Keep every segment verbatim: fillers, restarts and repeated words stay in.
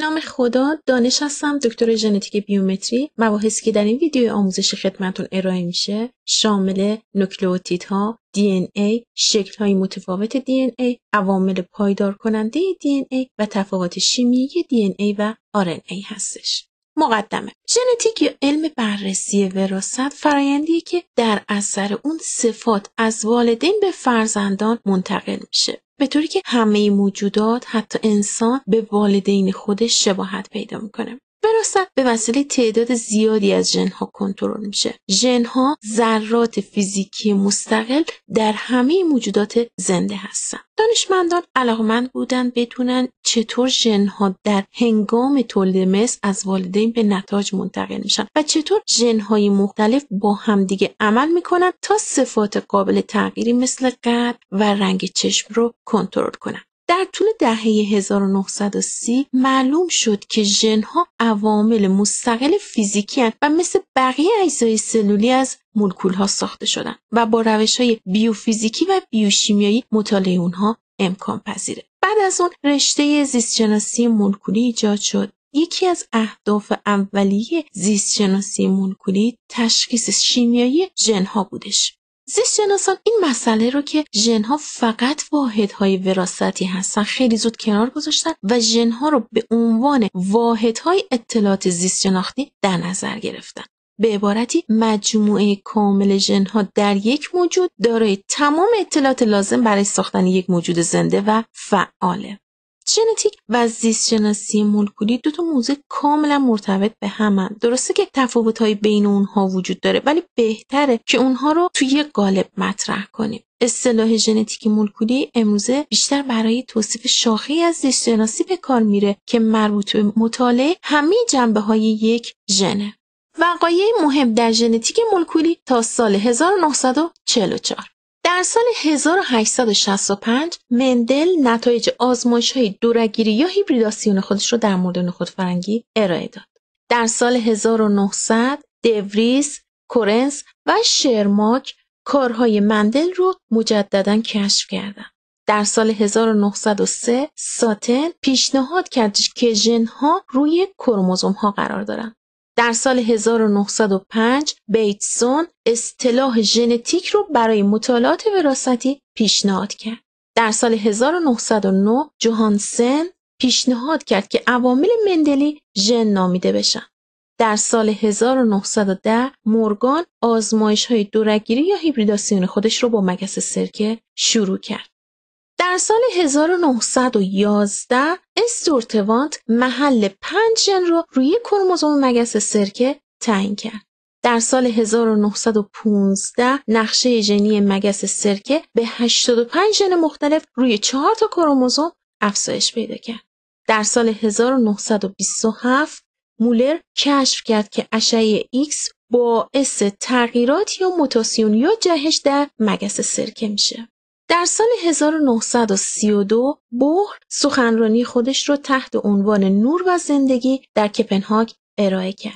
نام خدا، دانش هستم، دکتر ژنتیک بیومتری. مباحثی که در این ویدیو آموزشی خدمتتون ارائه میشه شامل نوکلئوتیدها، دی ان ای، شکل‌های متفاوت دی ان ای، عوامل پایدار کننده دی ان ای و تفاوت شیمیایی دی ان ای و آر ان ای هستش. مقدمه: ژنتیک یا علم بررسی وراثت فرآیندیه که در اثر اون صفات از والدین به فرزندان منتقل میشه، به طوری که همه موجودات حتی انسان به والدین خودش شباهت پیدا میکنه. وراثت به وسیله تعداد زیادی از ژن‌ها کنترل میشه. ژن‌ها ذرات فیزیکی مستقل در همه موجودات زنده هستن. دانشمندان علاقمند بودن بدونن چطور ژن‌ها در هنگام تولید مثل از والدین به نتایج منتقل میشن و چطور ژن‌های مختلف با همدیگه عمل میکنن تا صفات قابل تغییری مثل قد و رنگ چشم رو کنترل کنن. در طول دهه هزار و نهصد و سی معلوم شد که ژن‌ها عوامل مستقل فیزیکی هستند و مثل بقیه اجزای سلولی از مولکول‌ها ساخته شدن و با روش‌های بیوفیزیکی و بیوشیمیایی مطالعه اونها امکان پذیره. بعد از اون رشته زیستشناسی مولکولی ایجاد شد. یکی از اهداف اولیه زیستشناسی مولکولی تشخیص شیمیایی ژن‌ها بودش. زیستشناسان این مسئله رو که ژن‌ها فقط واحدهای وراثتی هستن خیلی زود کنار گذاشتن و ژن‌ها رو به عنوان واحدهای اطلاعات زیست شناختی در نظر گرفتن. به عبارتی مجموعه کامل ژن‌ها در یک موجود دارای تمام اطلاعات لازم برای ساختن یک موجود زنده و فعاله. ژنتیک و زیست شناسی مولکولی دو تا موضوع کاملا مرتبط به همن. درسته که تفاوت‌های بین اونها وجود داره ولی بهتره که اونها رو توی یک قالب مطرح کنیم. اصطلاح ژنتیک مولکولی امروزه بیشتر برای توصیف شاخه‌ای از زیست شناسی به کار میره که مربوط به مطالعه همه جنبه‌های یک ژنه. وقایع مهم در ژنتیک مولکولی تا سال هزار و نهصد و چهل و چهار. در سال هزار و هشتصد و شصت و پنج مندل نتایج آزمایش‌های دوره‌گیری یا هیبریداسیون خودش رو در مورد نخود فرنگی ارائه داد. در سال هزار و نهصد دوریس، کورنس و شرماک کارهای مندل رو مجدداً کشف کردند. در سال هزار و نهصد و سه ساتن پیشنهاد کرد که ژن‌ها روی کروموزوم‌ها قرار دارند. در سال هزار و نهصد و پنج بیتسون اصطلاح ژنتیک رو برای مطالعات وراثتی پیشنهاد کرد. در سال هزار و نهصد و نه جوهانسن پیشنهاد کرد که عوامل مندلی ژن نامیده بشن. در سال هزار و نهصد و ده مورگان آزمایش‌های دوره‌گیری یا هیبریداسیون خودش رو با مگس سرکه شروع کرد. در سال هزار و نهصد و یازده استورت وانت محل پنج ژن رو روی کروموزوم مگس سرکه تعیین کرد. در سال هزار و نهصد و پانزده نقشه ژنی مگس سرکه به هشتاد و پنج ژن مختلف روی چهار تا کروموزوم افزایش پیدا کرد. در سال هزار و نهصد و بیست و هفت مولر کشف کرد که اشعه ایکس باعث تغییرات یا موتاسیون یا جهش در مگس سرکه میشه. در سال هزار و نهصد و سی و دو بوهر سخنرانی خودش رو تحت عنوان نور و زندگی در کپنهاگ ارائه کرد.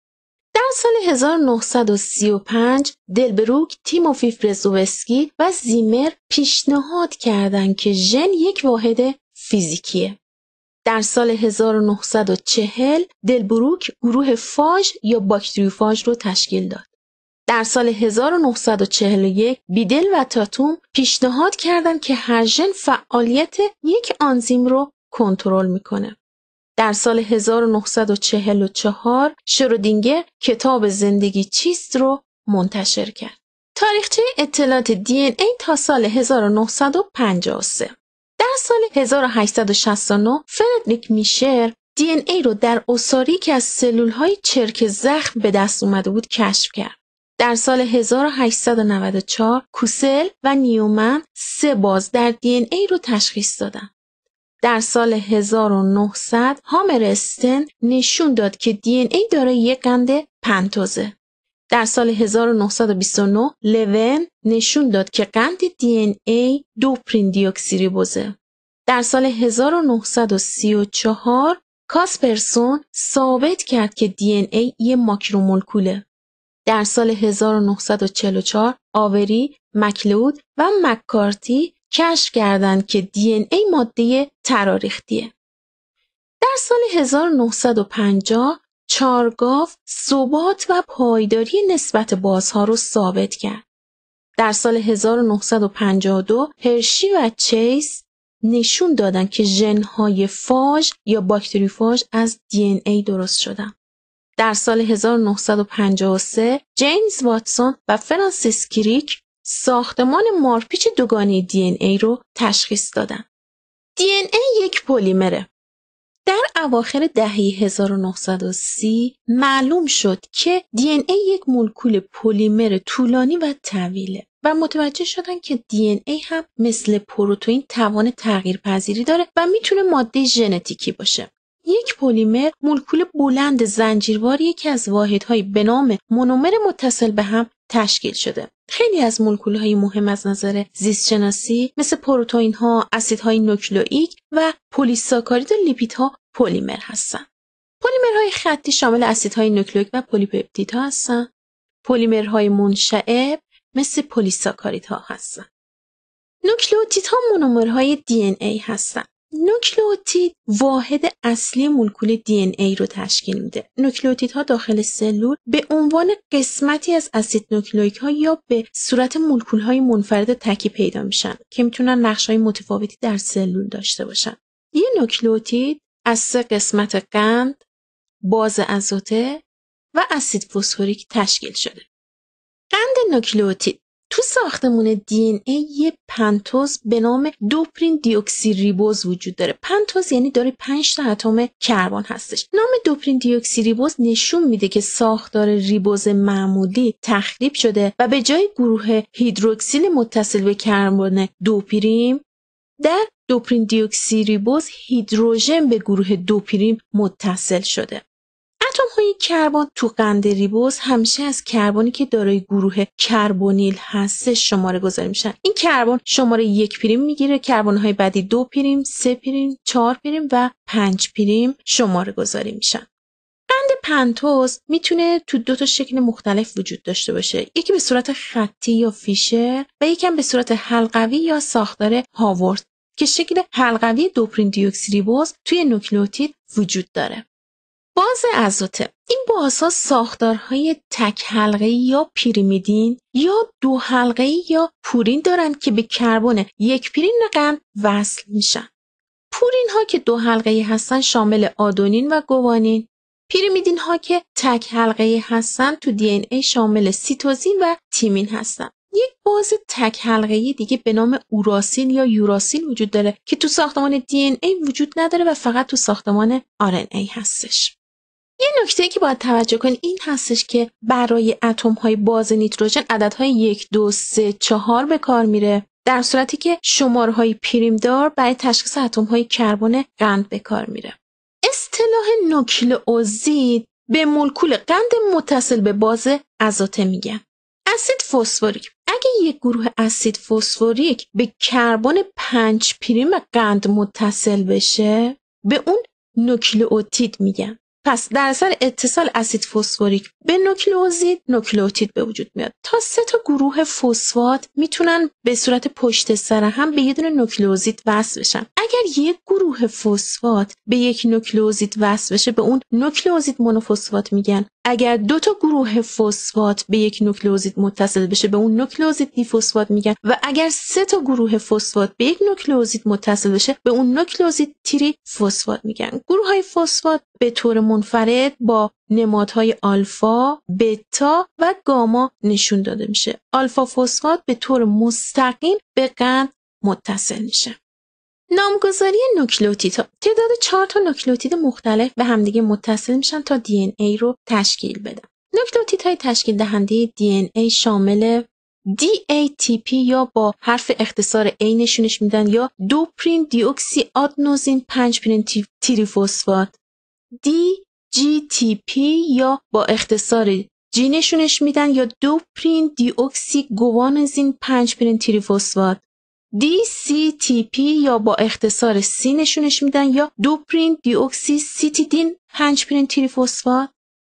در سال هزار و نهصد و سی و پنج دلبروک، تیموفی فرزوفسکی و زیمر پیشنهاد کردند که ژن یک واحد فیزیکیه. در سال هزار و نهصد و چهل دلبروک گروه فاژ یا باکتریوفاژ رو تشکیل داد. در سال هزار و نهصد و چهل و یک بیدل و تاتوم پیشنهاد کردند که هر ژن فعالیت یک آنزیم رو کنترل میکنه. در سال هزار و نهصد و چهل و چهار شرودینگر کتاب زندگی چیست رو منتشر کرد. تاریخچه اطلاعات دی ان ای تا سال هزار و نهصد و پنجاه و سه. در سال هزار و هشتصد و شصت و نه فردریک میشر دی ان ای رو در عصاری که از سلول‌های چرک زخم به دست اومده بود کشف کرد. در سال هزار و هشتصد و نود و چهار کوسل و نیومن سه باز در دی ان ای رو تشخیص دادن. در سال هزار و نهصد هامر استن نشون داد که دی ان ای دارای یک قند پنتوزه. در سال هزار و نهصد و بیست و نه لون نشون داد که قند دی ان ای دو پرین دیوکسیریبوزه. در سال هزار و نهصد و سی و چهار کاسپرسون ثابت کرد که دی ان ای یه ماکرومولکوله. در سال هزار و نهصد و چهل و چهار آوری، مکلود و مکارتی کشف کردند که دی ان ای ماده تراریختیه. در سال هزار و نهصد و پنجاه چارگاف ثبات و پایداری نسبت بازها رو ثابت کرد. در سال هزار و نهصد و پنجاه و دو هرشی و چیس نشون دادن که ژن‌های فاژ یا باکتریوفاژ از دی ان ای درست شدن. در سال هزار و نهصد و پنجاه و سه جیمز واتسون و فرانسیس کریک ساختمان مارپیچ دوگانه دی ان ای رو تشخیص دادن. دی ان ای یک پلیمره. در اواخر دهه هزار و نهصد و سی معلوم شد که دی ان ای یک مولکول پلیمر طولانی و طویله و متوجه شدن که دی ان ای هم مثل پروتئین توان تغییر پذیری داره و میتونه ماده ژنتیکی باشه. یک پلیمر مولکول بلند زنجیرواری که از واحدهای به نام مونومر متصل به هم تشکیل شده. خیلی از مولکول‌های مهم از نظر زیست شناسی مثل پروتئین‌ها، اسیدهای نوکلئیک و پلی‌ساکارید و لیپیدها پلیمر هستن. پلیمرهای خطی شامل اسیدهای نوکلئیک و پلی‌پپتیدها هستن. پلیمرهای منشعب مثل پلی‌ساکاریدها هستن. نوکلئوتیدها مونومرهای دی ان ای هستن. نوکلئوتید واحد اصلی مولکول دی ان ای رو تشکیل میده. نوکلئوتیدها داخل سلول به عنوان قسمتی از اسید نوکلئیک ها یا به صورت مولکول های منفرد تکی پیدا میشن که میتونن نقش های متفاوتی در سلول داشته باشن. یه نوکلئوتید از سه قسمت قند، باز آزوته و اسید فسفوریک تشکیل شده. قند نوکلئوتید تو ساختمون دی ان ای یه پنتوز به نام دوپرین دی اکسی ریبوز وجود داره. پنتوز یعنی داره پنج تا اتم کربن هستش. نام دوپرین دی اکسی ریبوز نشون میده که ساختار ریبوز معمولی تخریب شده و به جای گروه هیدروکسیل متصل به کربن دوپریم در دوپرین دی اکسی ریبوز هیدروژن به گروه دوپریم متصل شده. اتم های کربن تو قند ریبوز همیشه از کربنی که دارای گروه کربونیل هست شماره گذاری میشن. این کربن شماره یک پریم میگیره، کربن های بعدی دو پریم، سه پریم، چهار پریم و پنج پریم شماره گذاری میشن. قند پنتوز میتونه تو دو تا شکل مختلف وجود داشته باشه. یکی به صورت خطی یا فیشر و یکی هم به صورت حلقوی یا ساختار هاورد که شکل حلقوی دوپرین دی اکسی ریبوز توی نوکلئوتید وجود داره. باز آزوته. این بازها ساختارهای تک حلقه‌ای یا پیریمیدین یا دو حلقه‌ای یا پورین دارند که به کربن یک پریم قند وصل میشن. پورین ها که دو حلقه‌ای هستن شامل آدونین و گوانین. پیریمیدین ها که تک حلقه‌ای هستن تو دی ان ای شامل سیتوزین و تیمین هستن. یک باز تک حلقه‌ای دیگه به نام اوراسیل یا یوراسیل وجود داره که تو ساختمان دی ان ای وجود نداره و فقط تو ساختمان آر ان ای هستش. یه نکته که باید توجه کنید این هستش که برای اتم‌های باز نیتروژن عددهای یک، دو، سه، چهار به کار میره، در صورتی که شمارهای پریمدار برای تشخیص اتم‌های کربن قند به کار میره. اصطلاح نوکلئوزید به مولکول قند متصل به باز آزوته میگن. اسید فسفوریک. اگه یک گروه اسید فسفوریک به کربن پنج پریم قند متصل بشه به اون نوکلئوتید میگن. پس در اثر اتصال اسید فسفوریک به نوکلئوزید نوکلئوتید به وجود میاد. تا سه تا گروه فسفات میتونن به صورت پشت سر هم به یه دونه نوکلئوزید وصل بشن. اگر یک گروه فسفات به یک نوکلئوزید وصل بشه به اون نوکلئوزید مونوفسفات میگن. اگر دو تا گروه فسفات به یک نوکلئوزید متصل بشه به اون نوکلئوزید دیفسفات میگن و اگر سه تا گروه فسفات به یک نوکلئوزید متصل بشه به اون نوکلئوزید تری فسفات میگن. گروه های فسفات به طور منفرد با نمادهای آلفا، بتا و گاما نشون داده میشه. آلفا فسفات به طور مستقیم به قند متصل میشه. نامگذاری نوکلئوتیدها. تعداد چهار تا نوکلئوتید مختلف به همدیگه متصل میشن تا دی ان ای رو تشکیل بدن. نوکلئوتیدهای تشکیل دهنده دی ان ای شامل دی ای تی پی یا با حرف اختصار A نشونش میدن یا دوپرین دی اکسی آدنوزین پنج پرین تریفسفات، دی جی تی پی یا با اختصار G نشونش میدن یا دوپرین دی اکسی گوانزین پنج پرین تریفسفات، دی سی تی پی یا با اختصار C نشونش میدن یا دوپرین دی اکسی سیتیدین پنج پرین تریفسفات،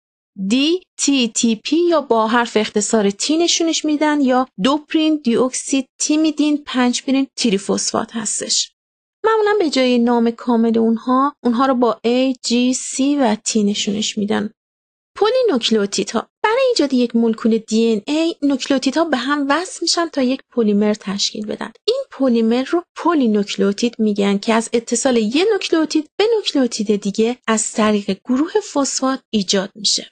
دی تی تی پی یا با حرف اختصار T نشونش میدن یا دوپرین دی اکسی تیمیدین پنج پرین تریفسفات هستش. معمولا به جای نام کامل اونها اونها رو با A, G, C و T نشونش میدن. پولینوکلئوتیدها. برای ایجاد یک مولکول دی ان ای نوکلئوتیدها به هم وصل میشن تا یک پلیمر تشکیل بدن. این پلیمر رو پولینوکلئوتید میگن که از اتصال یک نوکلئوتید به نوکلئوتید دیگه از طریق گروه فسفات ایجاد میشه.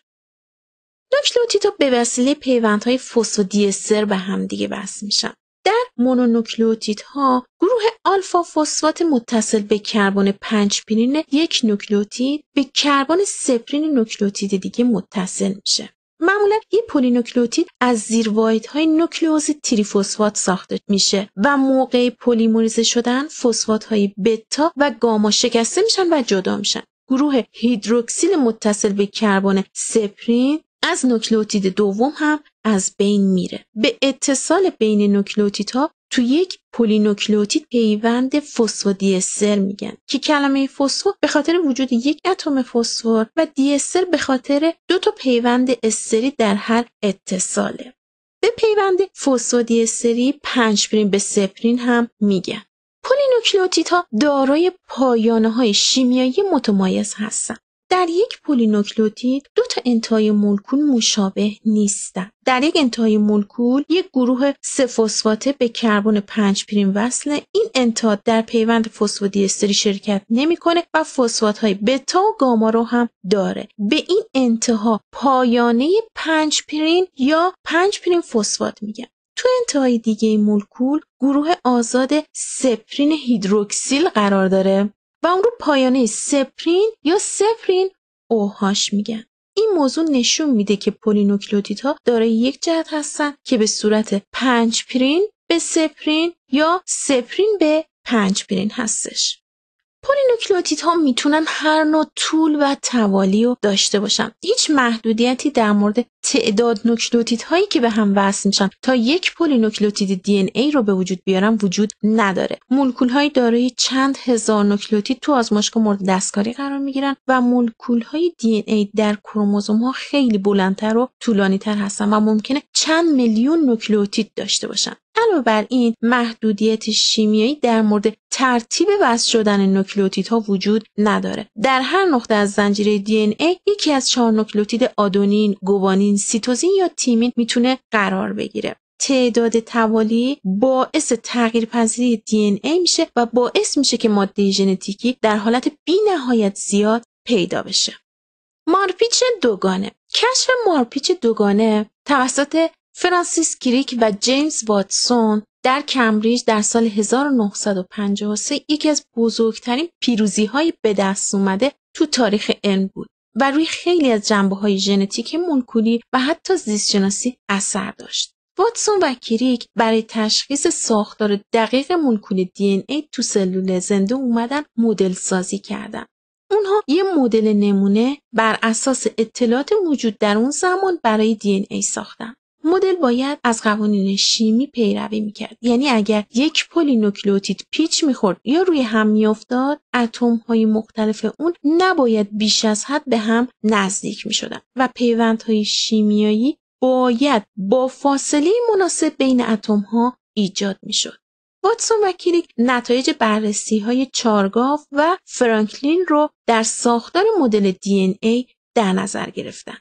نوکلئوتیدها به وسیله پیوندهای فسفودی استر به هم دیگه وصل میشن. در مونونوکلئوتیدها گروه آلفا فسفات متصل به کربن پنج پرین یک نوکلئوتید به کربن سه پرین نوکلئوتید دیگه متصل میشه. معمولا یک پولینوکلئوتید از زیرواحدهای نوکلئوز تریفسفات ساخته میشه و موقع پلیمریزه شدن فسفات‌های بتا و گاما شکسته میشن و جدا میشن. گروه هیدروکسیل متصل به کربن سه پرین از نوکلئوتید دوم هم از بین میره. به اتصال بین نوکلئوتیدها تو یک پولینوکلئوتید پیوند فسفودی استر میگن که کلمه فسفو به خاطر وجود یک اتم فسفر و دی استر به خاطر دو تا پیوند استری در هر اتصاله. به پیوند فسفودی استری پنج پرین به سه پرین هم میگن. پولینوکلئوتیدها دارای پایانه‌های شیمیایی متمایز هستند. در یک پولینوکلئوتید دو تا انتهای مولکول مشابه نیستند. در یک انتهای مولکول یک گروه سه فسفاته به کربن پنج پرین وصله. این انتها در پیوند فسفودی استری شرکت نمیکنه و فسفات‌های بتا و گاما رو هم داره. به این انتها پایانه پنج پرین یا پنج پرین فسفات میگن. تو انتهای دیگه مولکول گروه آزاد سه پرین هیدروکسیل قرار داره و اون رو پایانه سه پرین یا سه پرین اوهاش میگن. این موضوع نشون میده که پولینوکلئوتیدها دارای یک جهت هستن که به صورت پنج پرین به سه پرین یا سه پرین به پنج پرین هستش. پولینوکلئوتیدها میتونن هر نوع طول و توالی رو داشته باشن. هیچ محدودیتی در مورد تعداد نوکلئوتیدهایی که به هم وصل میشن تا یک پولینوکلئوتید دی ان ای رو به وجود بیارن وجود نداره. مولکول‌های دارای چند هزار نوکلئوتید تو آزمایشگاه مورد دستکاری قرار میگیرن و مولکول‌های دی ان ای در کروموزوم‌ها خیلی بلندتر و طولانی‌تر هستن و ممکنه چند میلیون نوکلئوتید داشته باشن. علاوه بر این محدودیت شیمیایی در مورد ترتیب وصل شدن نوکلئوتیدها وجود نداره. در هر نقطه از زنجیره دی ان ای یکی از چهار نوکلئوتید آدونین، گوانین، سیتوزین یا تیمین میتونه قرار بگیره. تعداد توالی باعث تغییرپذیری دی ان ای میشه و باعث میشه که ماده ژنتیکی در حالت بی‌نهایت زیاد پیدا بشه. مارپیچ دوگانه. کشف مارپیچ دوگانه توسط فرانسیس کریک و جیمز واتسون در کمبریج در سال هزار و نهصد و پنجاه و سه یکی از بزرگترین پیروزی‌های به دست اومده تو تاریخ علم بود و روی خیلی از جنبه‌های ژنتیک مولکولی و حتی زیست‌شناسی اثر داشت. واتسون و کریک برای تشخیص ساختار دقیق مولکول دی ان ای تو سلول زنده اومدن مدل سازی کردن. اونها یه مدل نمونه بر اساس اطلاعات موجود در اون زمان برای دی ان ای ساختن. مدل باید از قوانین شیمی پیروی میکرد. یعنی اگر یک پولینوکلئوتید پیچ میخورد یا روی هم میافتاد، اتم‌های مختلف اون نباید بیش از حد به هم نزدیک میشدن و پیوندهای شیمیایی باید با فاصله مناسب بین اتم‌ها ایجاد میشد. واتسون و کریک نتایج بررسی‌های چارگاف و فرانکلین رو در ساختار مدل دی ان ای در نظر گرفتن.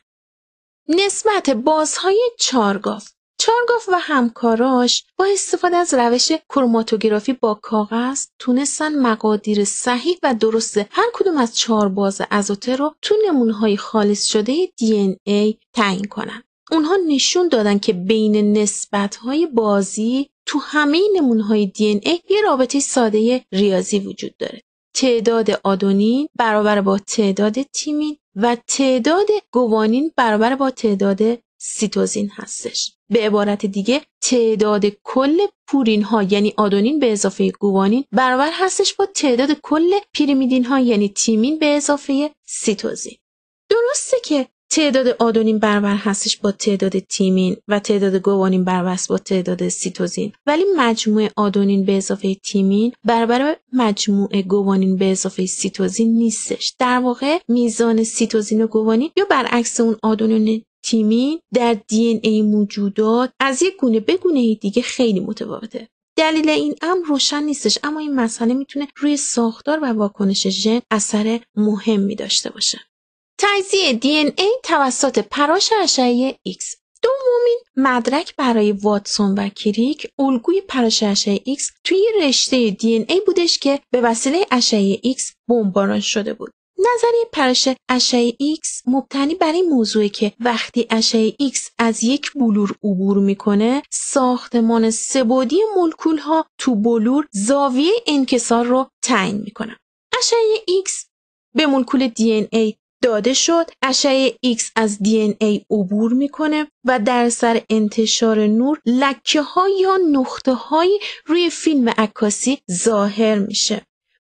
نسبت بازهای چارگاف. چارگاف و همکاراش با استفاده از روش کروماتوگرافی با کاغذ تونستن مقادیر صحیح و درست هر کدوم از چهار باز ازوتر رو تو نمونه‌های خالص شده دی ان ای تعیین کنن. اونها نشون دادن که بین نسبت‌های بازی تو همه نمونه‌های دی ان ای یه رابطه ساده ریاضی وجود داره. تعداد آدونین برابر با تعداد تیمین و تعداد گوانین برابر با تعداد سیتوزین هستش. به عبارت دیگه تعداد کل پورین ها یعنی آدونین به اضافه گوانین برابر هستش با تعداد کل پیریمیدین ها یعنی تیمین به اضافه سیتوزین. درسته که تعداد آدونین برابر هستش با تعداد تیمین و تعداد گوانین برابر است با تعداد سیتوزین، ولی مجموع آدونین به اضافه تیمین برابر مجموع گوانین به اضافه سیتوزین نیستش. در واقع میزان سیتوزین و گوانین یا برعکس اون آدونین تیمین در دی ان ای موجودات از یک گونه به گونه دیگه خیلی متفاوته. دلیل این امر روشن نیستش، اما این مسئله میتونه روی ساختار و واکنش ژن اثر مهمی داشته باشه. تجزیه دی ان ای توسط پراش اشعه ایکس. دومین مدرک برای واتسون و کریک الگوی پراش اشعه ایکس توی رشته دی ان ای بودش که به وسیله اشعه ایکس بمباران شده بود. نظریه پراش اشعه ایکس مبتنی بر این موضوعه که وقتی اشعه ایکس از یک بلور عبور میکنه، ساختمان سه‌بعدی مولکول ها تو بلور زاویه انکسار رو تعیین میکنه. اشعه ایکس به مولکول دی ان ای داده شد، اشعه ایکس از دی ان ای عبور میکنه و در سر انتشار نور لکه ها یا نقطه های روی فیلم عکاسی ظاهر میشه.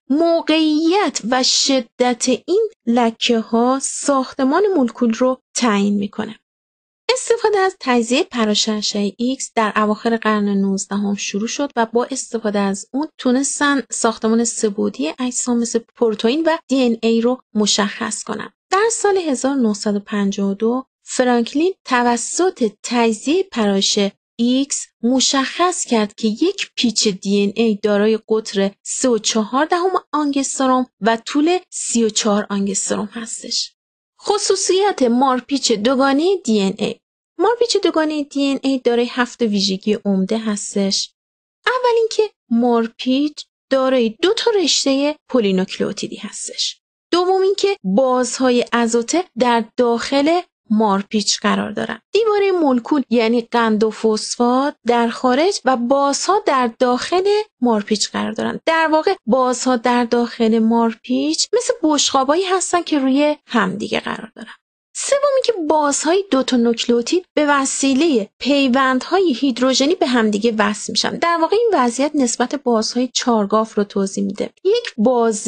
موقعیت و شدت این لکه ها ساختمان مولکول رو تعیین میکنه. استفاده از تجزیه پراش اشعه ایکس در اواخر قرن نوزدهم شروع شد و با استفاده از اون تونستن ساختمان سه‌بعدی اجسام مثل پروتئین و دی ان ای رو مشخص کنن. در سال هزار و نهصد و پنجاه و دو فرانکلین توسط تجزیه پراش ایکس مشخص کرد که یک پیچ دی ان ای دارای قطر سه و چهار دهم آنگستروم و طول سی و چهار آنگستروم هستش. خصوصیات مارپیچ دوگانه دی ان ای. مارپیچ دوگانه دی ان ای دارای هفت ویژگی عمده هستش. اول اینکه مارپیچ دارای دو تا رشته پولینوکلئوتیدی هستش. دوم اینکه بازهای آزوته در داخل مارپیچ قرار دارن. دیواره مولکول یعنی قند و فسفات در خارج و بازها در داخل مارپیچ قرار دارن. در واقع بازها در داخل مارپیچ مثل بشقابایی هستن که روی همدیگه قرار دارن. سومی که بازهای دوتا نوکلئوتید به وسیله پیوندهای هیدروژنی به همدیگه وصل میشن. در واقع این وضعیت نسبت بازهای چارگاف رو توضیح میده. یک باز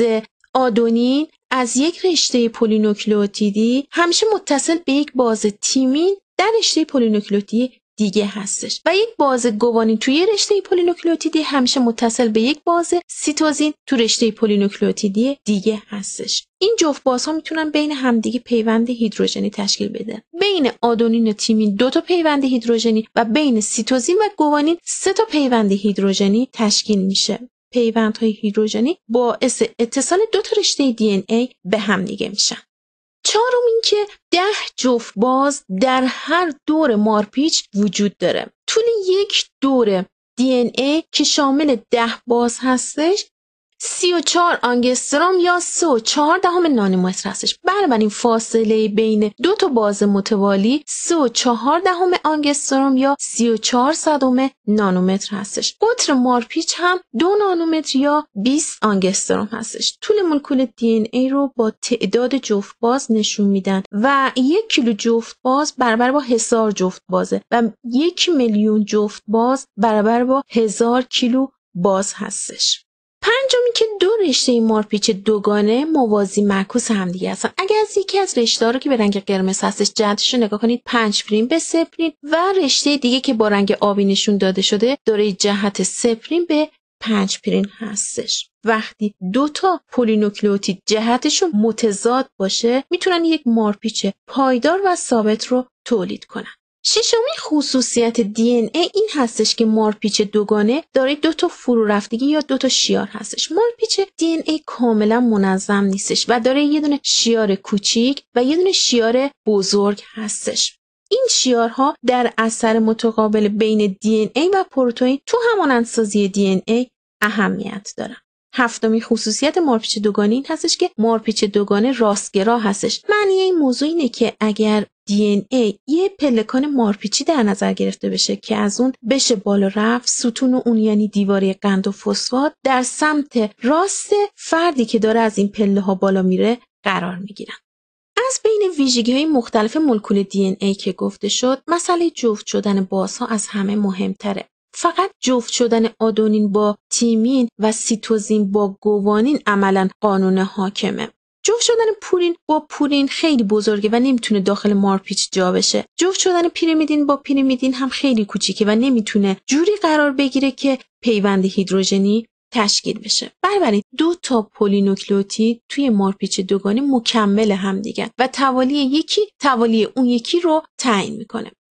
آدونین از یک رشته پولینوکلئوتیدی همیشه متصل به یک باز تیمین در رشته پولینوکلئوتیدی دیگه هستش و یک باز گوانین توی رشته پولینوکلئوتیدی همیشه متصل به یک باز سیتوزین تو رشته پولینوکلئوتیدی دیگه هستش. این جفت بازها میتونن بین همدیگه پیوند هیدروژنی تشکیل بدن. بین آدونین و تیمین دو تا پیوند هیدروژنی و بین سیتوزین و گوانین سه تا پیوند هیدروژنی تشکیل میشه. پیوندهای هیدروژنی باعث اتصال دو تا رشته دی ان ای به هم دیگه میشن. چهارم این که ده جفت باز در هر دور مارپیچ وجود داره. طول یک دور دی ان ای که شامل ده باز هستش سی و چهار آنگستروم یا سه و چهار دهم نانومتر هستش. بنابراین فاصله بین دو تا باز متوالی سه و چهار دهم آنگستروم یا سی و چهار صدم نانومتر هستش. قطر مارپیچ هم دو نانومتر یا بیست آنگستروم هستش. طول مولکول دی ان ای رو با تعداد جفت باز نشون میدن و یک کیلو جفت باز برابر با هزار جفت بازه و یک میلیون جفت باز برابر با هزار کیلو باز هستش. پنجمی که دو رشته مارپیچ دوگانه موازی معکوس همدیگه هستن. اگر از یکی از رشته‌ها رو که به رنگ قرمز هستش جهتش رو نگاه کنید پنج پریم به سه پریم و رشته دیگه که با رنگ آبی نشون داده شده داره جهت سه پریم به پنج پریم هستش. وقتی دو تا پولینوکلئوتید جهتشون متضاد باشه میتونن یک مارپیچ پایدار و ثابت رو تولید کنن. ششمی خصوصیت دی ان ای این هستش که مارپیچ دوگانه دارای دو تا فرو رفتگی یا دو تا شیار هستش. مارپیچ دی ان ای کاملا منظم نیستش و داره یه دونه شیار کوچیک و یه دونه شیار بزرگ هستش. این شیارها در اثر متقابل بین دی ان ای و پروتئین تو همانندسازی دی ان ای اهمیت دارن. هفتمی خصوصیت مارپیچ دوگانه این هستش که مارپیچ دوگانه راستگرا هستش. معنی این موضوع اینه که اگر دی ان ای یه پلکان مارپیچی در نظر گرفته بشه که از اون بشه بالا رفت، ستون اون یعنی دیواره قند و فسفات در سمت راست فردی که داره از این پله ها بالا میره قرار میگیرن. از بین ویژگی‌های مختلف مولکول دی ان ای که گفته شد، مسئله جفت شدن بازها از همه مهمتره. فقط جفت شدن آدونین با تیمین و سیتوزین با گوانین عملاً قانون حاکمه. جفت شدن پورین با پورین خیلی بزرگه و نمیتونه داخل مارپیچ جا بشه. جفت شدن پیریمیدین با پیریمیدین هم خیلی کوچیکه و نمیتونه جوری قرار بگیره که پیوند هیدروژنی تشکیل بشه. بنابراین دو تا پولینوکلئوتید توی مارپیچ دوگانه مکمل هم دیگه و توالی یکی توالی اون یکی رو تعیین میکنه.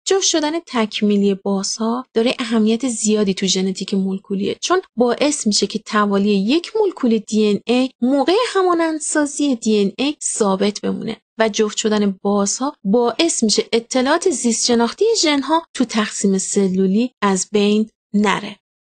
جفت شدن تکمیلی بازها داره اهمیت زیادی تو ژنتیک مولکولیه، چون باعث میشه که توالی یک مولکول دی ان ای موقع همانندسازی دی ان ای ثابت بمونه و جفت شدن بازها باعث میشه اطلاعات زیست شناختی ژن‌ها تو تقسیم سلولی از بین نره.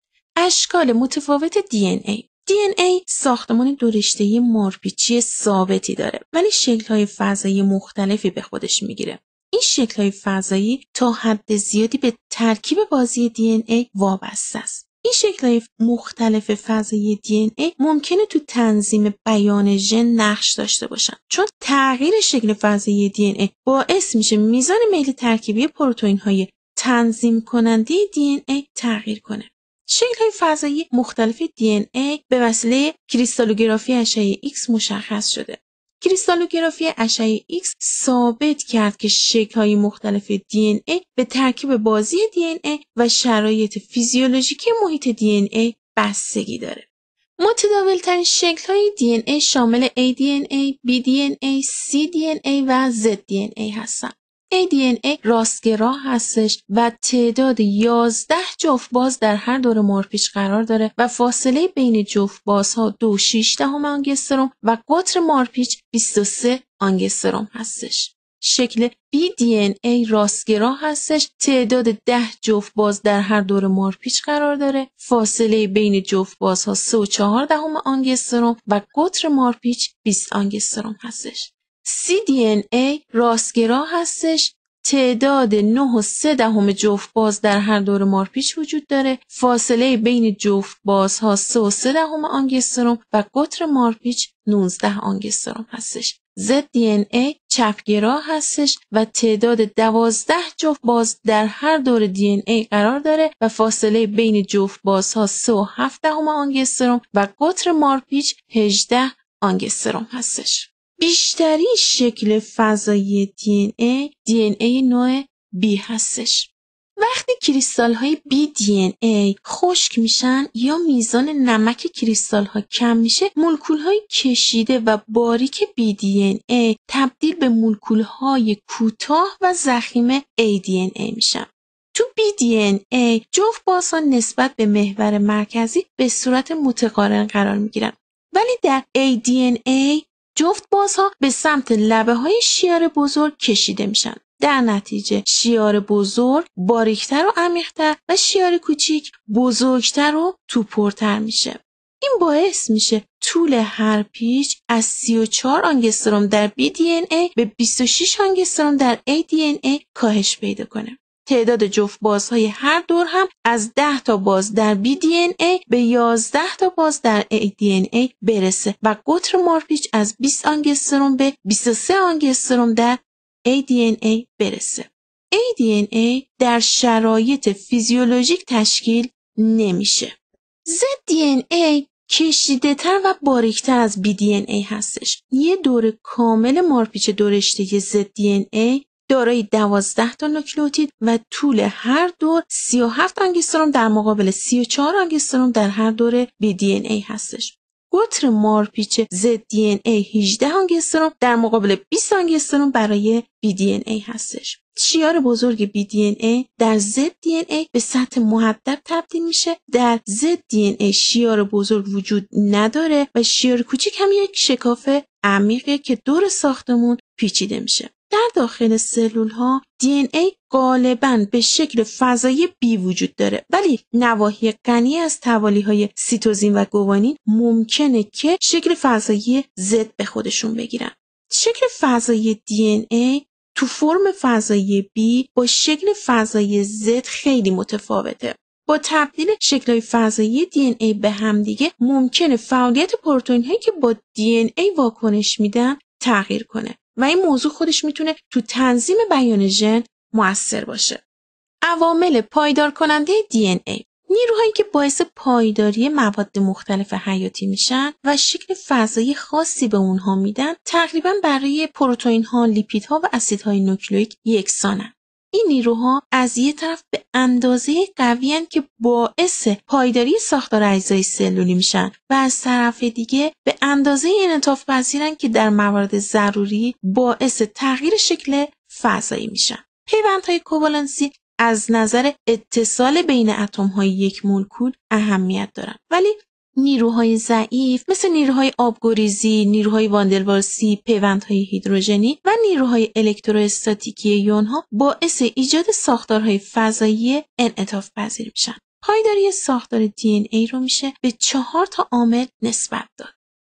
اشکال متفاوت دی ان ای. دی ان ای ساختمان دو رشته‌ای مارپیچی ثابتی داره، ولی شکل‌های فضایی مختلفی به خودش میگیره. این شکل‌های فضایی تا حد زیادی به ترکیب بازی دی ان ای وابسته است. این شکل‌های مختلف فضایی دی ان ای ممکنه تو تنظیم بیان ژن نقش داشته باشن، چون تغییر شکل فضایی دی ان ای باعث میشه میزان میل ترکیبی پروتئین‌های تنظیم کننده دی ان ای تغییر کنه. شکل‌های فضایی مختلف دی ان ای به وسیله کریستالوگرافی اشعه ایکس مشخص شده. کریستالوگرافی اشعه ایکس ثابت کرد که شکل‌های مختلف دی ان ای به ترکیب بازی دی ان ای و شرایط فیزیولوژیکی محیط دی ان ای بستگی داره. متداول‌ترین شکل‌های دی ان ای شامل ای دی ان ای، بی دی ان ای، سی دی ان ای و زد دی ان ای هستند. ای دی ان ای راستگرا هستش و تعداد یازده جفت باز در هر دور مارپیچ قرار داره و فاصله بین جفت بازها دو و شش دهم آنگستروم و قطر مارپیچ بیست و سه آنگستروم هستش. شکل بی دی ان ای راستگرا هستش، تعداد ده جفت باز در هر دور مارپیچ قرار داره، فاصله بین جفت بازها سه و چهار دهم آنگستروم و قطر مارپیچ بیست آنگستروم هستش. سی دی ان ای راستگرا هستش، تعداد نه و سه دهم جفت باز در هر دور مارپیچ وجود داره، فاصله بین جفت بازها سه و سه دهم آنگستروم و قطر مارپیچ نوزده آنگستروم هستش. زد دی ان ای چپگرا هستش و تعداد دوازده جفت باز در هر دور دی ان ای قرار داره و فاصله بین جفت بازها سه و هفت دهم آنگستروم و قطر مارپیچ هجده آنگستروم هستش. بیشتری شکل فضایی دی ان ای دی ان ای نوع B هستش. وقتی کریستال های بی دی ان ای خشک میشن یا میزان نمک کریستال ها کم میشه، مولکول های کشیده و باریک بی دی ان ای تبدیل به مولکول های کوتاه و ضخیم ای دی ان ای میشن. تو بی دی ان ای جفت بازها نسبت به محور مرکزی به صورت متقارن قرار میگیرن، ولی در ای دی ان ای جفت بازها به سمت لبه های شیار بزرگ کشیده میشن. در نتیجه شیار بزرگ باریکتر و عمیق‌تر و شیار کوچیک بزرگتر و توپرتر میشه. این باعث میشه طول هر پیچ از سی و چهار آنگستروم در بی دی ان ای به بیست و شش آنگستروم در ای دی ان ای کاهش پیدا کنه. تعداد جفت بازهای هر دور هم از ده تا باز در بی دی ان ای به یازده تا باز در ای دی ان ای برسه و قطر مارپیچ از بیست آنگستروم به بیست و سه آنگستروم در ای دی ان ای برسه. ای دی ان ای در شرایط فیزیولوژیک تشکیل نمیشه. زد دی ان ای کشیده تر و باریکتر از بی دی ان ای هستش. یه دور کامل مارپیچ دو رشته زد دی ان ای دارای دوازده تا نوکلئوتید و طول هر دور سی و هفت آنگستروم در مقابل سی و چهار آنگستروم در هر دور بی دی ان ای هستش. قطر مارپیچ زد دی ان ای هجده آنگستروم در مقابل بیست آنگستروم برای بی دی ان ای هستش. شیار بزرگ بی دی ان ای در زد دی ان ای به سطح مهدب تبدیل میشه. در زد دی ان ای شیار بزرگ وجود نداره و شیار کوچیک هم یک شکاف عمیقه که دور ساختمون پیچیده میشه. در داخل سلول ها دی ان ای غالباً به شکل فضایی بی وجود داره، ولی نواحی غنی از توالی های سیتوزین و گوانین ممکنه که شکل فضایی زد به خودشون بگیرن. شکل فضایی دی ان ای تو فرم فضایی بی با شکل فضایی زد خیلی متفاوته. با تبدیل شکل‌های فضایی دی ان ای به هم دیگه ممکنه فعالیت پروتئین هایی که با دی ان ای واکنش میدن تغییر کنه و این موضوع خودش میتونه تو تنظیم بیان ژن مؤثر باشه. عوامل پایدار کننده دی ان ای: نیروهایی که باعث پایداری مواد مختلف حیاتی میشن و شکل فضایی خاصی به اونها میدن تقریبا برای پروتئین ها، لیپیدها و اسیدهای نوکلئیک یکسانن. این نیروها از یه طرف به اندازه قوی‌اند که باعث پایداری ساختار اجزای سلولی میشن و از طرف دیگه به اندازه انعطاف پذیرن که در موارد ضروری باعث تغییر شکل فضایی میشن. پیوندهای کووالنسی از نظر اتصال بین اتم‌های یک مولکول اهمیت دارن، ولی نیروهای ضعیف مثل نیروهای آبگریزی، نیروهای واندروالسی، پیوندهای هیدروژنی و نیروهای الکتروستاتیکی یونها باعث ایجاد ساختارهای فضایی انعطاف پذیر میشن. پایداری ساختار دی ان ای رو میشه به چهار تا عامل نسبت داد.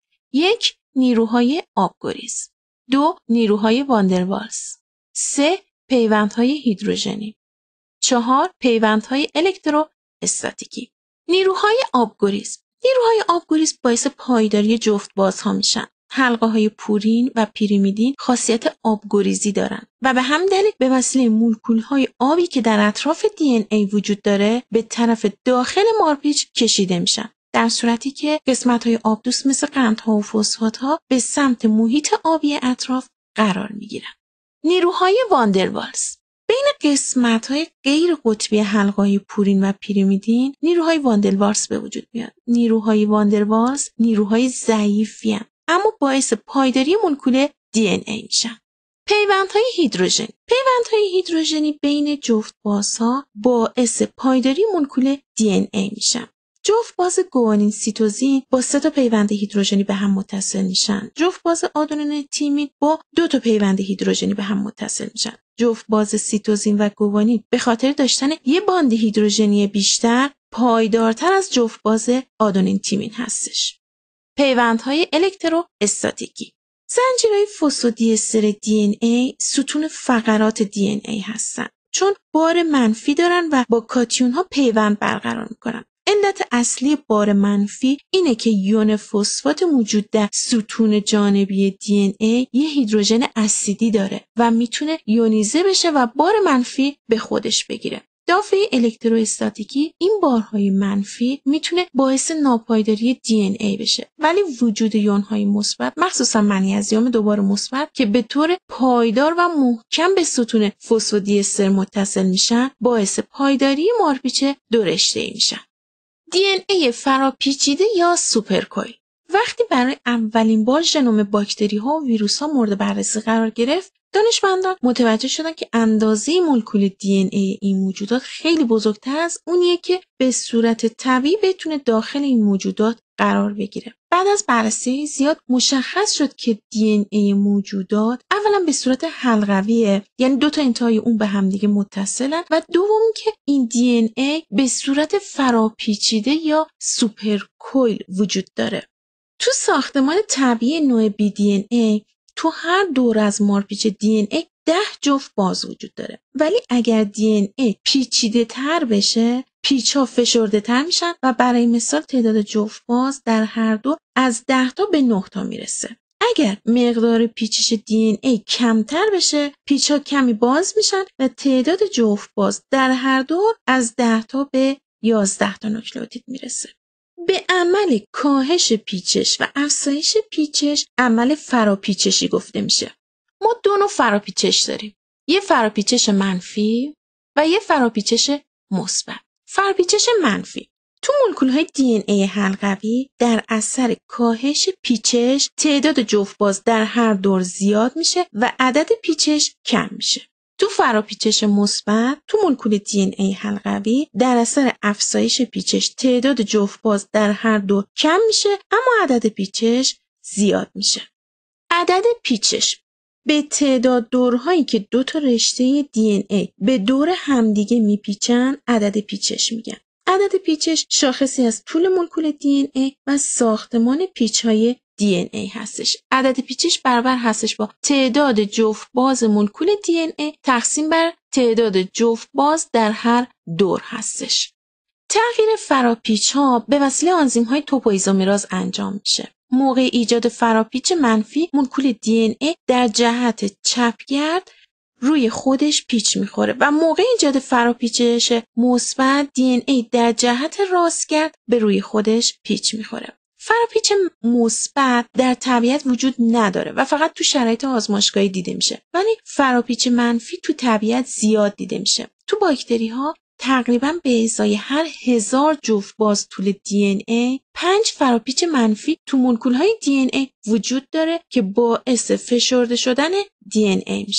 یک، نیروهای آبگریز. دو، نیروهای واندروالس. سه، پیوندهای هیدروژنی. چهار، پیوندهای الکتروستاتیکی. نیروهای آبگریز. نیروهای آبگریز باعث پایداری جفت بازها میشن. حلقه های پورین و پیریمیدین خاصیت آبگریزی دارن و به هم دلیل به وسیله مولکول های آبی که در اطراف دی ان ای وجود داره به طرف داخل مارپیچ کشیده میشن، در صورتی که قسمت های آبدوست مثل قندها و فسفات ها به سمت محیط آبی اطراف قرار میگیرن. نیروهای واندروالس. بین قسمت‌های غیر قطبی حلقه‌های پورین و پیریمیدین نیروهای واندروالس به وجود میاد. نیروهای واندروالس نیروهای ضعیفی هستند اما باعث پایداری مولکول دی ان ای میشن. پیوندهای هیدروژنی. پیوندهای هیدروژنی بین جفت بازها باعث پایداری مولکول دی ان ای میشن. جفت باز گوانین سیتوزین با سه تا پیوند هیدروژنی به هم متصل میشن. جفت باز آدنین تیمین با دو تا پیوند هیدروژنی به هم متصل میشن. جفت باز سیتوزین و گوانین به خاطر داشتن یه باند هیدروژنی بیشتر پایدارتر از جفت باز آدنین تیمین هستش. پیوندهای الکتروستاتیکی. زنجیرهای فسفودیستر دی ان ای ستون فقرات دی ان ای هستن چون بار منفی دارن و با کاتیون ها پیوند برقرار میکنن. علت اصلی بار منفی اینه که یون فسفات موجود در ستون جانبی دی ان ای یه هیدروژن اسیدی داره و میتونه یونیزه بشه و بار منفی به خودش بگیره. دافعه الکتروستاتیکی این بارهای منفی میتونه باعث ناپایداری دی ان ای بشه، ولی وجود یونهای مثبت مخصوصا منیزیم دوبار مثبت که به طور پایدار و محکم به ستون فسفودیستر متصل میشن باعث پایداری مارپیچ دو رشته‌ای میشن. دی ان ای فراپیچیده یا سوپرکویل. وقتی برای اولین بار ژنوم باکتری ها و ویروس ها مورد بررسی قرار گرفت، دانشمندان متوجه شدن که اندازه مولکول دی ان ای این موجودات خیلی بزرگتر از اونیه که به صورت طبیعی بتونه داخل این موجودات قرار بگیره. بعد از بررسی زیاد مشخص شد که دی ان ای موجودات اولا به صورت حلقویه، یعنی دو تا انتهای اون به همدیگه متصلن، و دوم که این دی ان ای به صورت فراپیچیده یا سوپرکویل وجود داره. تو ساختمان طبیعی نوع بی دی ان ای تو هر دور از مارپیچ دی ان ای ده جفت باز وجود داره، ولی اگر دی ان ای پیچیده تر بشه پیچ ها فشرده تر میشن و برای مثال تعداد جفت باز در هر دو از ده تا به نه تا میرسه. اگر مقدار پیچش دی ان ای کمتر بشه پیچ ها کمی باز میشن و تعداد جفت باز در هر دور از ده تا به یازده تا نوکلئوتید میرسه. به عمل کاهش پیچش و افزایش پیچش عمل فراپیچشی گفته میشه. ما دو نوع فراپیچش داریم، یه فراپیچش منفی و یه فراپیچش مثبت. فراپیچش منفی تو مولکول‌های دی ان ای حلقوی در اثر کاهش پیچش تعداد جفت باز در هر دور زیاد میشه و عدد پیچش کم میشه. تو فراپیچش مثبت تو مولکول دی ان ای حلقوی در اثر افزایش پیچش تعداد جفت باز در هر دور کم میشه اما عدد پیچش زیاد میشه. عدد پیچش به تعداد دورهایی که دو تا رشته دی ان ای به دور همدیگه میپیچن عدد پیچش میگن. عدد پیچش شاخصی از طول مولکول دی ان ای و ساختمان پیچ‌های دی ان ای هستش. عدد پیچش برابر هستش با تعداد جفت باز مولکول دی ان ای تقسیم بر تعداد جفت باز در هر دور هستش. تغییر فراپیچ ها به وسیله آنزیم های توپوایزومراز انجام میشه. موقع ایجاد فراپیچ منفی مولکول دی ان ای در جهت چپگرد روی خودش پیچ میخوره و موقع ایجاد فراپیچش مثبت دی ان ای در جهت راستگرد به روی خودش پیچ میخوره. فراپیچ مثبت در طبیعت وجود نداره و فقط تو شرایط آزمایشگاهی دیده میشه، ولی فراپیچ منفی تو طبیعت زیاد دیده میشه. تو باکتری ها تقریباً به ازای هر هزار جفت باز طول دی ان ای پنج فراپیچ منفی تو مولکول های دی ان ای وجود داره که باعث فشرده شدن دی ان ای میشه.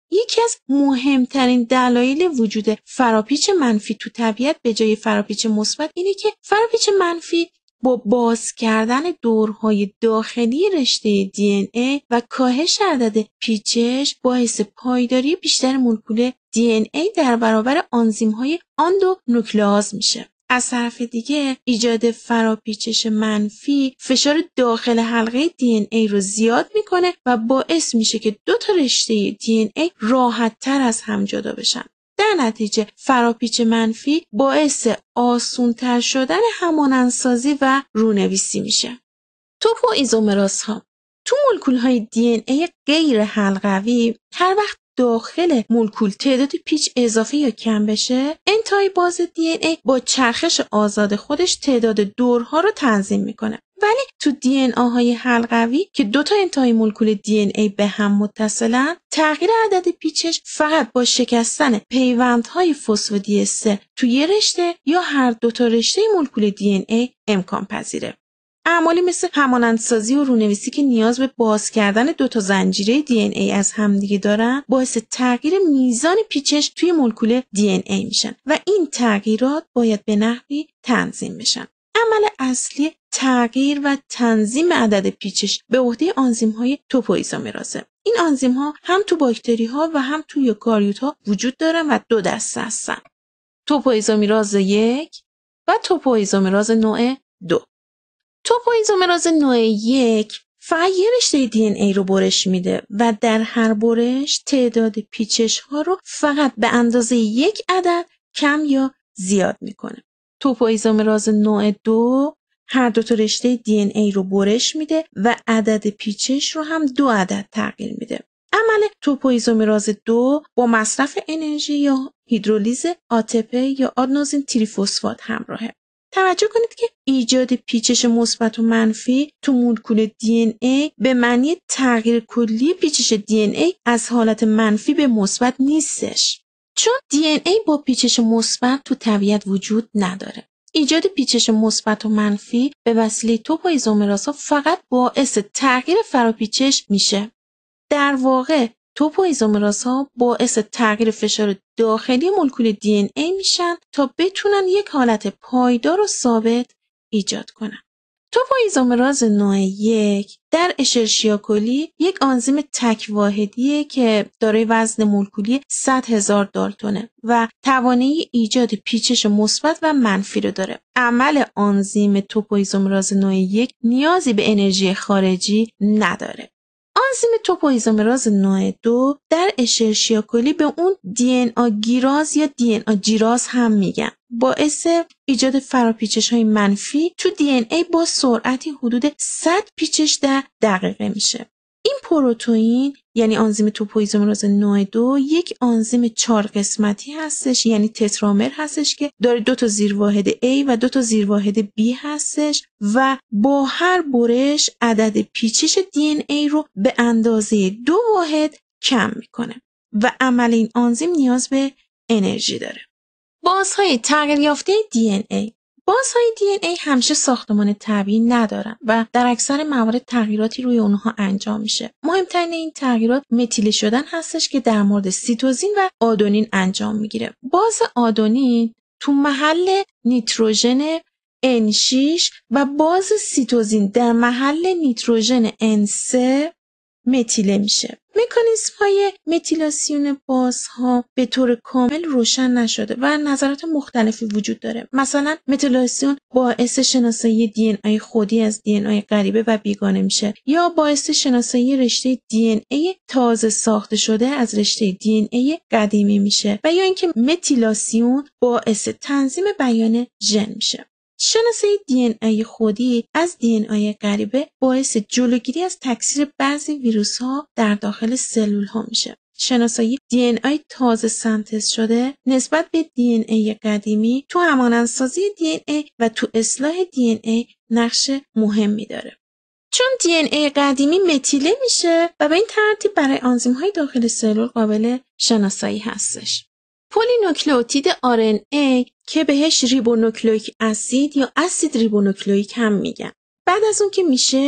یکی از مهمترین دلایل وجود فراپیچ منفی تو طبیعت به جای فراپیچ مثبت اینه که فراپیچ منفی با باز کردن دورهای داخلی رشته دی ان ای و کاهش عدد پیچش باعث پایداری بیشتر مولکول دی ان ای در برابر آنزیم‌های اندونوکلئاز میشه. از طرف دیگه ایجاد فراپیچش منفی فشار داخل حلقه دی ان ای رو زیاد میکنه و باعث میشه که دو تا رشته دی ان ای راحت تر از هم جدا بشن. در نتیجه فراپیچ منفی باعث آسونتر شدن همانندسازی و رونویسی میشه. توپو ایزومراز ها تو مولکول های دی ان ای غیر حلقوی هر وقت داخل مولکول تعداد پیچ اضافه یا کم بشه، انتهای باز دی ان ای با چرخش آزاد خودش تعداد دورها رو تنظیم میکنه. ولی تو دی ان ای های حلقوی که دو تا انتهای مولکول دی ان ای به هم متصلن، تغییر عدد پیچش فقط با شکستن پیوندهای فسفودی سه تو یه رشته یا هر دو تا رشته مولکول دی ان ای امکان پذیره. اعمالی مثل همانندسازی و رونویسی که نیاز به باز کردن دو تا زنجیره دی ان ای از همدیگه دارن، باعث تغییر میزان پیچش توی مولکول دی ان ای میشن و این تغییرات باید به نحوی تنظیم بشن. عمل اصلی تغییر و تنظیم عدد پیچش به عهده آنزیم‌های توپوایزومرازه. این آنزیم‌ها هم تو باکتری‌ها و هم تو یوکاریوت‌ها وجود دارن و دو دسته هستن: توپوایزومراز یک و توپوایزومراز نوع دو. توپوایزومراز نوع یک فقط یه رشته دی ان ای رو برش میده و در هر برش تعداد پیچش ها رو فقط به اندازه یک عدد کم یا زیاد میکنه. توپوایزومراز نوع دو هر دو تا رشته دی ان ای رو برش میده و عدد پیچش رو هم دو عدد تغییر میده. عمل توپوایزومراز دو با مصرف انرژی یا هیدرولیز آ تی پی یا آدنوزین تریفسفات همراهه. توجه کنید که ایجاد پیچش مثبت و منفی تو مولکول دی ان ای به معنی تغییر کلی پیچش دی ان ای از حالت منفی به مثبت نیستش، چون دی ان ای با پیچش مثبت تو طبیعت وجود نداره. ایجاد پیچش مثبت و منفی به وسیله توپوایزومرازها فقط باعث تغییر فراپیچش میشه. در واقع توپوایزومرازها باعث تغییر فشار داخلی مولکول دی ان ای میشن تا بتونن یک حالت پایدار و ثابت ایجاد کنن. توپوایزومراز نوع یک در اشرشیا کلی یک آنزیم تک واحدیه که دارای وزن مولکولی صد هزار دالتونه و توانایی ایجاد پیچش مثبت و منفی رو داره. عمل آنزیم توپوایزومراز نوع یک نیازی به انرژی خارجی نداره. آنزیم توپوایزومراز نوع دو در اشرشیا کلی به اون دی ان ای گیراز یا دی ان ای جیراز هم میگن. باعث ایجاد فراپیچش های منفی تو دی ان ای با سرعتی حدود صد پیچش در دقیقه میشه. این پروتئین یعنی آنزیم توپوایزومراز نوع دو یک آنزیم چهار قسمتی هستش، یعنی تترامر هستش که داره دو تا زیرواحد A و دو تا زیرواحد B هستش و با هر برش عدد پیچش دی ان ای رو به اندازه دو واحد کم میکنه و عمل این آنزیم نیاز به انرژی داره. بازهای تغییر یافته دی ان ای بازهای دی ان ای همیشه ساختمان طبیعی ندارن و در اکثر موارد تغییراتی روی اونها انجام میشه. مهمترین این تغییرات متیله شدن هستش که در مورد سیتوزین و آدونین انجام میگیره. باز آدونین تو محل نیتروژن ان شش و باز سیتوزین در محل نیتروژن ان سه متیله میشه. مکانیزم های متیلاسیون بازها به طور کامل روشن نشده و نظرات مختلفی وجود داره. مثلا متیلاسیون باعث شناسایی دی ان ای خودی از دی ان ای غریبه و بیگانه میشه یا باعث شناسایی رشته دی ان ای تازه ساخته شده از رشته دی ان ای قدیمی میشه و یا اینکه متیلاسیون باعث تنظیم بیان ژن میشه. شناسایی دی ان ای خودی از دی ان ای غریبه باعث جلوگیری از تکثیر بعضی ویروس ها در داخل سلول ها میشه. شناسایی دی ان ای تازه سنتز شده نسبت به دی ان ای قدیمی تو همانندسازی دی ان ای و تو اصلاح دی ان ای نقش مهمی داره. چون دی ان ای قدیمی متیله میشه و به این ترتیب برای آنزیم های داخل سلول قابل شناسایی هستش. پولینوکلئوتید آر ان ای که بهش ریبونوکلئیک اسید یا اسید ریبونوکلئیک هم میگن. بعد از اون که میشه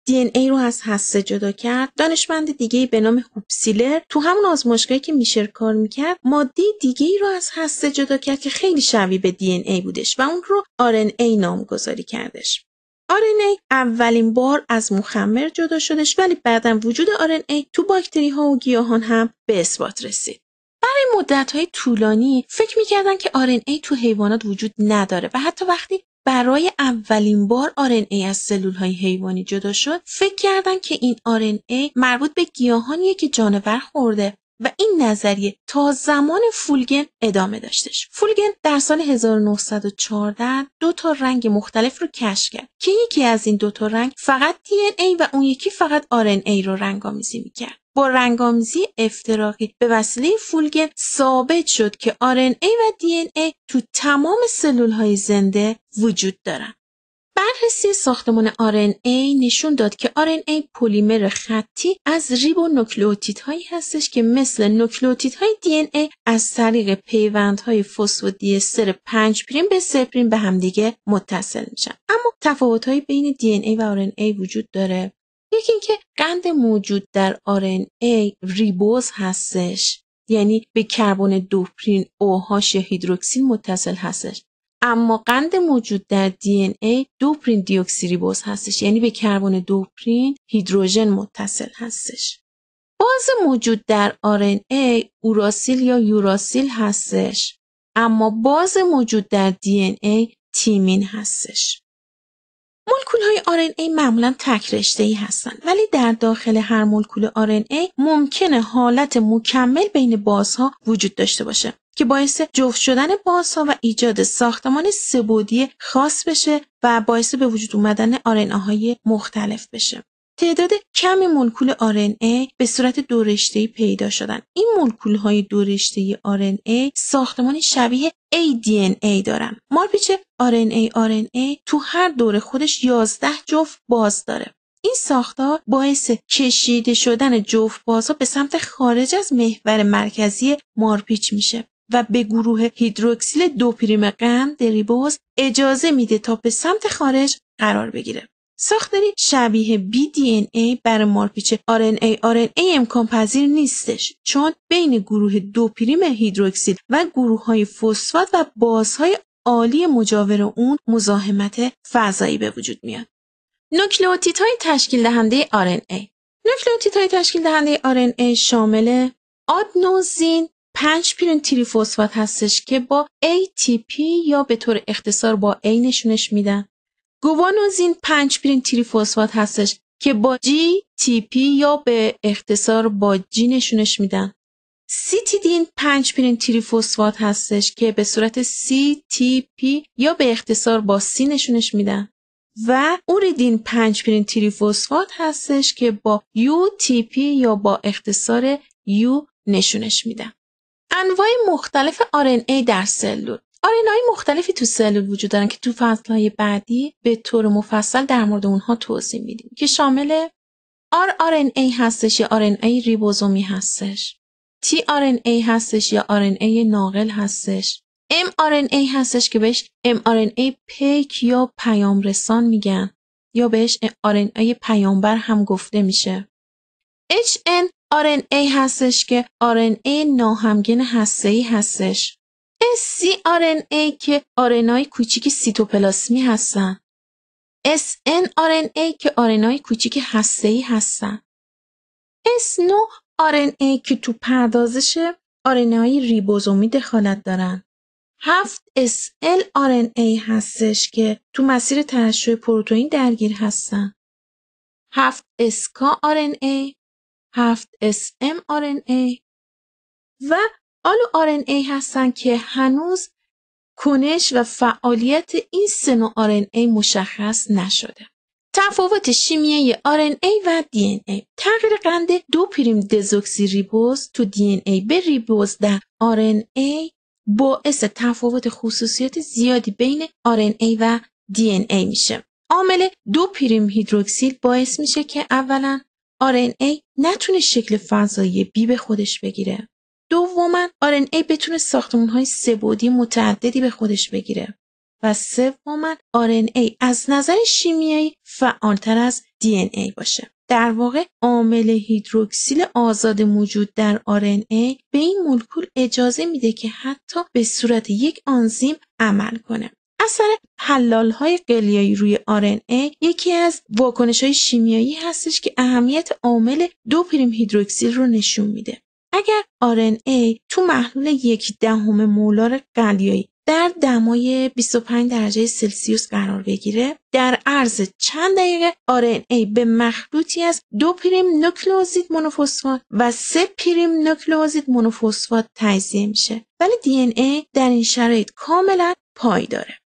دی ان ای رو از هسته جدا کرد، دانشمند دیگه‌ای به نام هوپسیلر تو همون آزمایشگاهی که میشل کار میکرد ماده دیگه‌ای رو از هسته جدا کرد که خیلی شبیه به دی ان ای بودش و اون رو آر ان ای نامگذاری کردش. آر ان ای اولین بار از مخمر جدا شدش، ولی بعداً وجود آر ان ای تو باکتری ها و گیاهان هم به اثبات رسید. برای مدت‌های طولانی فکر می‌کردن که آر ان ای تو حیوانات وجود نداره و حتی وقتی برای اولین بار آر ان ای از سلول‌های حیوانی جدا شد، فکر کردن که این آر ان ای مربوط به گیاهانیه که جانور خورده و این نظریه تا زمان فولگن ادامه داشتش. فولگن در سال هزار و نهصد و چهارده دو تا رنگ مختلف رو کشف کرد که یکی از این دو تا رنگ فقط دی ان ای و اون یکی فقط آر ان ای رو رنگ‌آمیزی می‌کرد. با رنگ‌آمیزی افتراقی به وسیله فولگن ثابت شد که آر ان ای و دی ان ای تو تمام سلول‌های زنده وجود دارن. بررسی ساختمان آر ان ای نشون داد که آر ان ای پلیمر خطی از ریبونوکلئوتیدهایی هستش که مثل نوکلئوتیدهای دی ان ای از طریق پیوندهای فسفودیستر پنج پریم به سه پریم به همدیگه متصل میشن. اما تفاوت‌های بین دی ان ای و آر ان ای وجود داره. یکی اینکه قند موجود در آر ان ای ریبوز هستش، یعنی به کربن دوپرین اوهاش یا هیدروکسیل متصل هستش، اما قند موجود در دی ان ای دوپرین دی اکسی ریبوز هستش، یعنی به کربن دوپرین هیدروژن متصل هستش. باز موجود در آر ان ای اوراسیل یا یوراسیل هستش، اما باز موجود در دی ان ای تیمین هستش. مولکول‌های آر ان ای معمولاً تک رشته‌ای هستند، ولی در داخل هر مولکول آر ان ای ممکنه حالت مکمل بین بازها وجود داشته باشه که باعث جفت شدن بازها و ایجاد ساختمان سه‌بعدی خاص بشه و باعث به وجود اومدن آر ان ای مختلف بشه. تعداد کمی مولکول آر ان ای به صورت دو رشته‌ای پیدا شدن. این مولکول‌های دو رشته‌ای آر ان ای ساختمانی شبیه ای دی ان ای دارن. مارپیچ آر ان ای آر ان ای تو هر دور خودش یازده جفت باز داره. این ساختار باعث کشیده شدن جفت بازها به سمت خارج از محور مرکزی مارپیچ میشه و به گروه هیدروکسیل دو پریم قند ریبوز اجازه میده تا به سمت خارج قرار بگیره. ساختاری شبیه بی دی ان ای برای مارپیچ آر ان ای آر ان ای امکان پذیر نیستش، چون بین گروه دو پریم هیدروکسیل و گروه های فسفات و بازهای عالی مجاور اون مزاحمت فضایی به وجود میاد. نوکلئوتیدهای تشکیل دهنده آر ان ای. نوکلئوتیدهای تشکیل دهنده آر ان ای شامل آدنوزین پنج پریم تریفسفات هستش که با ای تی پی یا به طور اختصار با A نشونش میدن. گوانوزین پنج پریم تریفسفات هستش که با جی تی پی یا به اختصار با G نشونش میدن. سیتیدین پنج پریم تریفسفات هستش که به صورت سی تی پی یا به اختصار با C نشونش میدن. و اوریدین پنج پریم تریفسفات هستش که با یو تی پی یا با اختصار U نشونش میدن. انواع مختلف آر ان ای در سلول. آر ان ای مختلفی تو سلول وجود دارن که تو فصل‌های بعدی به طور مفصل در مورد اونها توضیح میدیم که شامل آر آر ان ای هستش یا آر ان ای ریبوزومی هستش، تی آر ان ای هستش یا آر ان ای ناقل هستش، ام آر ان ای هستش که بهش ام آر ان ای پیک یا پیام رسان میگن یا بهش آر ان ای پیامبر هم گفته میشه. اچ ان آر ان ای هستش که آر ان ای ناهمگن هسته‌ای هستش. اس سی آر ان ای که آر ان ای کوچیک سیتوپلاسمی هستن. اس ان آر ان ای که آر ان ای کوچیک هسته‌ای هستن. اس نه آر ان ای که تو پردازش آر ان ای ریبوزومی دخالت دارن. هفت اس ال آر ان ای هستش که تو مسیر ترشح پروتئین درگیر هستن. هفت اس کا آر ان ای، هفت اس ام آر ان ای و آلو آر ان ای هستن که هنوز کنش و فعالیت این سه نوع آر ان ای مشخص نشده. تفاوت شیمیایی آر ان ای و دی ان ای. تغییر قند دو پریم دزوکسی ریبوز تو دی ان ای به ریبوز در آر ان ای باعث تفاوت خصوصیات زیادی بین آر ان ای و دی ان ای میشه. عامل دو پریم هیدروکسیل باعث میشه که اولا آر ان ای نتونه شکل فضایی بی به خودش بگیره. دوما آر ان ای بتونه ساختمان‌های سه‌بعدی متعددی به خودش بگیره. و سوماً آر ان ای از نظر شیمیایی فعالتر از دی ان ای باشه. در واقع عامل هیدروکسیل آزاد موجود در آر ان ای به این مولکول اجازه میده که حتی به صورت یک آنزیم عمل کنه. اثر حلال‌های قلیایی روی آر ان ای یکی از واکنش‌های شیمیایی هستش که اهمیت عامل دو پریم هیدروکسیل رو نشون میده. اگر آر ان ای تو محلول یک دهم مولار قلیایی در دمای بیست و پنج درجه سلسیوس قرار بگیره، در عرض چند دقیقه آر ان ای به مخلوطی از دو پریم نوکلئوزید مونوفسفات و سه پریم نوکلئوزید مونوفسفات تجزیه میشه. ولی دی ان ای در این شرایط کاملا پایداره.